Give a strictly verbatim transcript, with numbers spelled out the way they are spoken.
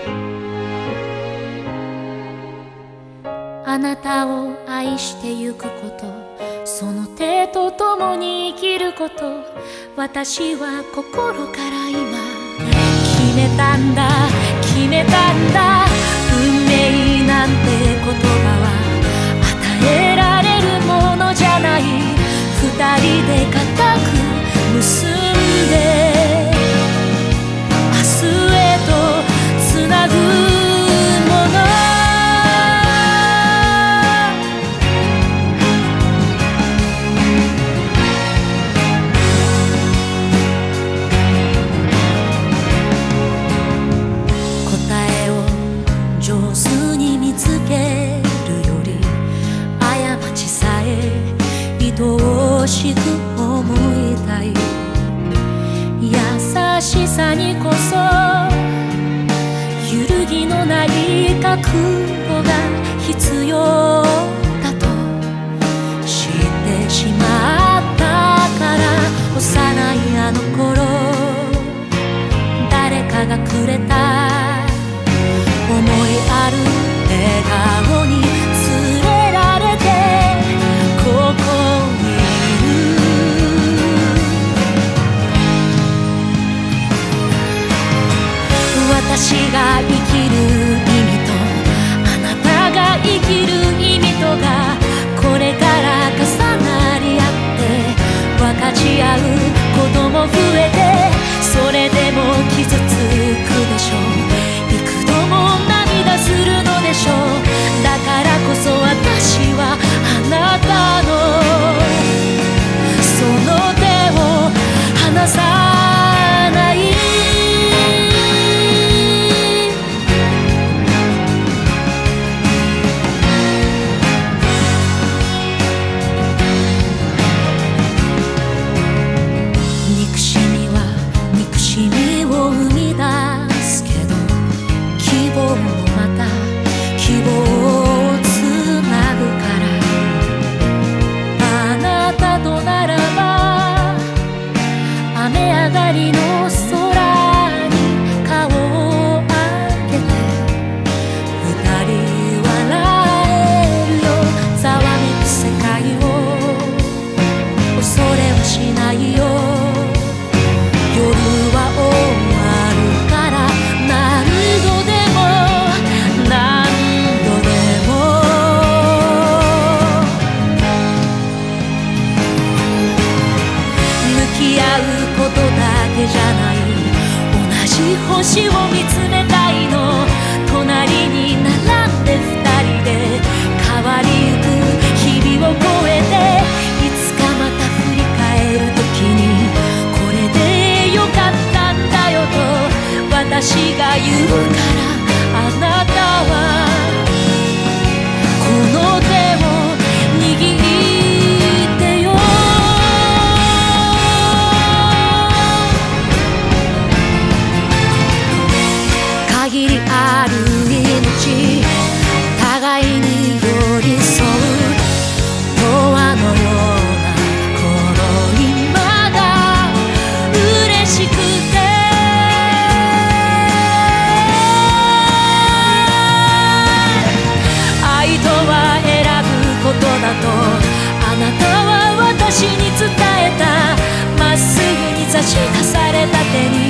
あなたを愛してゆくこと、その手と共に生きること、私は心から今決めたんだ、決めたんだ。運命なんて言葉は与えられるものじゃない。二人で固く結んで明日へとつなぐもの。上手に見つけるより過ちさえ愛おしく思いたい。優しさにこそ揺るぎのない覚悟が必要だと知ってしまったから。幼いあの頃誰かがくれた思いある笑顔に連れられてここにいる。私が生きる意味とあなたが生きる意味とがこれから重なり合って分かち合うことも増えて、それでも傷つくでしょう。するのでしょう。だからこそ私はあなたのその手を離さない。憎しみは憎しみを生み出すけど希望も希望をつなぐから。あなたとならば雨上がりの空に顔を上げて二人笑えるよ。ざわめく世界を恐れはしないよ。夜は終わるから何度でも何ことだけじゃない。同じ星を見つめたいの。隣に並んで二人で変わりゆく日々を越えて、いつかまた振り返る時にこれでよかったんだよと私が言うから。あなたはこの手を握ってよ。限りある命、互いに寄り添う永遠のようなこの今が嬉しくて。愛とは選ぶことだとあなたは私に伝えた。まっすぐに差し出された手に